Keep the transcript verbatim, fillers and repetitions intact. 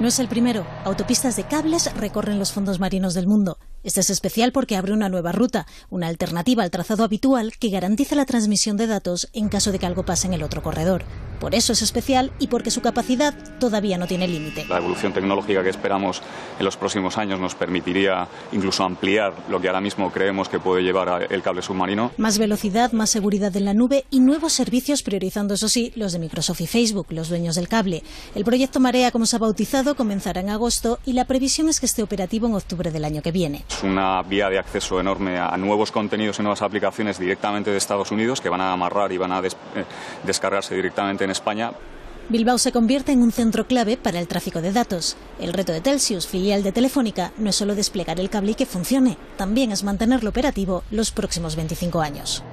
No es el primero. Autopistas de cables recorren los fondos marinos del mundo. Este es especial porque abre una nueva ruta, una alternativa al trazado habitual que garantiza la transmisión de datos en caso de que algo pase en el otro corredor. Por eso es especial y porque su capacidad todavía no tiene límite. La evolución tecnológica que esperamos en los próximos años nos permitiría incluso ampliar lo que ahora mismo creemos que puede llevar el cable submarino. Más velocidad, más seguridad en la nube y nuevos servicios, priorizando, eso sí, los de Microsoft y Facebook, los dueños del cable. El proyecto Marea, como se ha bautizado, comenzará en agosto y la previsión es que esté operativo en octubre del año que viene. Es una vía de acceso enorme a nuevos contenidos y nuevas aplicaciones directamente de Estados Unidos que van a amarrar y van a des eh, descargarse directamente en España. Bilbao se convierte en un centro clave para el tráfico de datos. El reto de Telxius, filial de Telefónica, no es solo desplegar el cable y que funcione, también es mantenerlo operativo los próximos veinticinco años.